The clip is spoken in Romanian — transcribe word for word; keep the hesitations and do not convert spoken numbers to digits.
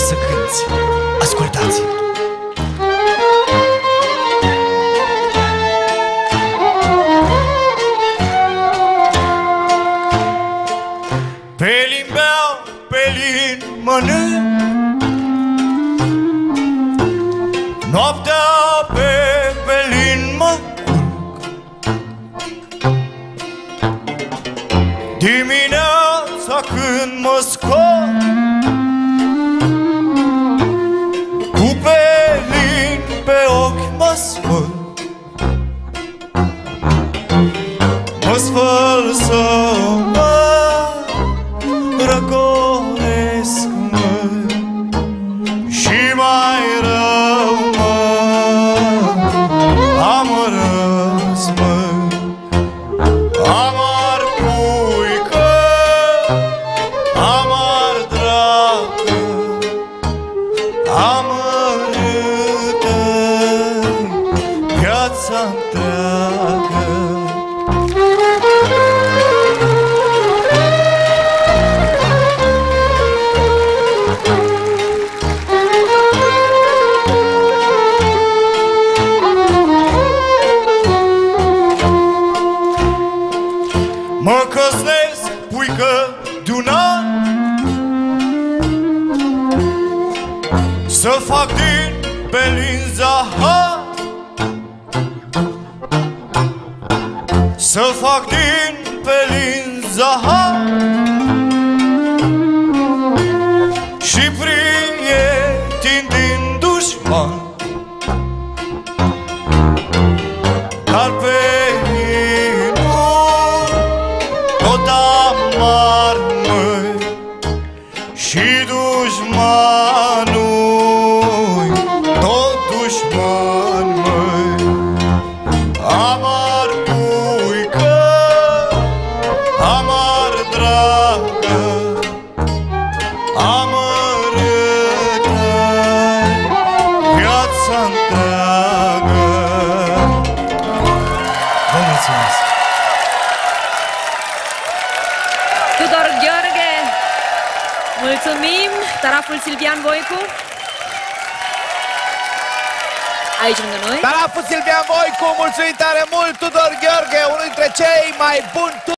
să cânti. Ascultați! Pe limbeau, pe lin mănânc, noaptea pe pelin mă culc, dimineața când mă scot, cu pelin pe ochi mă spăl, mă spăl să mă răcoresc, mă, și mai rău mă amărăs, mă, amar puică, amar dragă, amărâtă viața întreagă. Mă căsnesc, puică, de-un an, să fac din pelin zahar, să fac din pelin zahar, și prieteni din dușman. Dar pelinul tot amar, măi, și dușmanul tot dușman, măi. Amar puică, amar dragă, amărâtă viața întreagă. Vă mulțumesc! Tudor Gheorghe, mulțumim! Taraful Silvian Voicu, aici lângă noi. Taraful Silvian Voicu, mulțumim tare mult! Tudor Gheorghe, unul dintre cei mai buni